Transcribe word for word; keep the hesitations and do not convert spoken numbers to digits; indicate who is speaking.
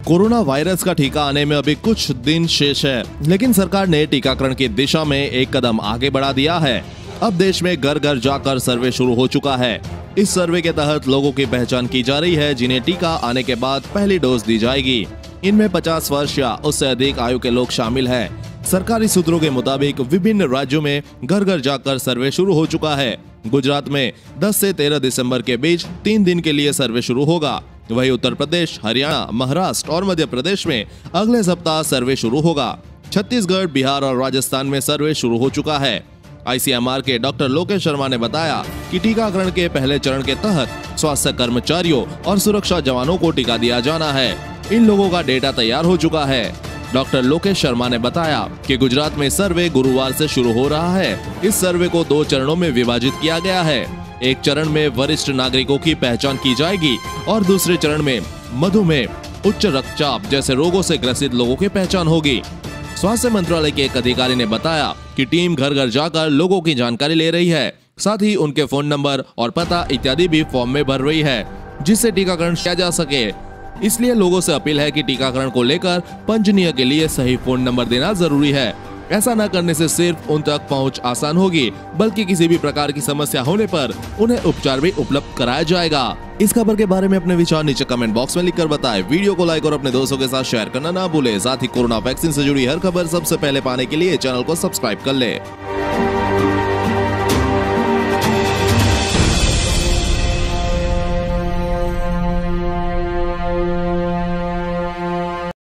Speaker 1: Corona virus का टीका आने में अभी कुछ दिन शेष है, लेकिन सरकार ने टीकाकरण की दिशा में एक कदम आगे बढ़ा दिया है। अब देश में घर घर जाकर सर्वे शुरू हो चुका है। इस सर्वे के तहत लोगों की पहचान की जा रही है जिन्हें टीका आने के बाद पहली डोज दी जाएगी। इनमें पचास वर्ष या उससे अधिक आयु के लोग शामिल हैं। सरकारी सूत्रों के मुताबिक विभिन्न राज्यों में घर घर जाकर सर्वे शुरू हो चुका है। गुजरात में दस से तेरह दिसंबर के बीच तीन दिन के लिए सर्वे शुरू होगा। वहीं उत्तर प्रदेश, हरियाणा, महाराष्ट्र और मध्य प्रदेश में अगले सप्ताह सर्वे शुरू होगा। छत्तीसगढ़, बिहार और राजस्थान में सर्वे शुरू हो चुका है। आईसीएमआर के डॉक्टर लोकेश शर्मा ने बताया कि टीकाकरण के पहले चरण के तहत स्वास्थ्य कर्मचारियों और सुरक्षा जवानों को टीका दिया जाना है। इन लोगों का डेटा तैयार हो चुका है। डॉक्टर लोकेश शर्मा ने बताया कि गुजरात में सर्वे गुरुवार से शुरू हो रहा है। इस सर्वे को दो चरणों में विभाजित किया गया है। एक चरण में वरिष्ठ नागरिकों की पहचान की जाएगी और दूसरे चरण में मधुमेह, उच्च रक्तचाप जैसे रोगों से ग्रसित लोगों की पहचान होगी। स्वास्थ्य मंत्रालय के एक अधिकारी ने बताया कि टीम घर घर जाकर लोगों की जानकारी ले रही है, साथ ही उनके फोन नंबर और पता इत्यादि भी फॉर्म में भर रही है, जिससे टीकाकरण किया जा सके। इसलिए लोगों से अपील है कि टीकाकरण को लेकर पंजीयन के लिए सही फोन नंबर देना जरूरी है। ऐसा न करने से सिर्फ उन तक पहुंच आसान होगी, बल्कि किसी भी प्रकार की समस्या होने पर उन्हें उपचार भी उपलब्ध कराया जाएगा। इस खबर के बारे में अपने विचार नीचे कमेंट बॉक्स में लिखकर बताएं। वीडियो को लाइक और अपने दोस्तों के साथ शेयर करना ना भूलें। साथ ही कोरोना वैक्सीन से जुड़ी हर खबर सबसे पहले पाने के लिए चैनल को सब्सक्राइब कर लें।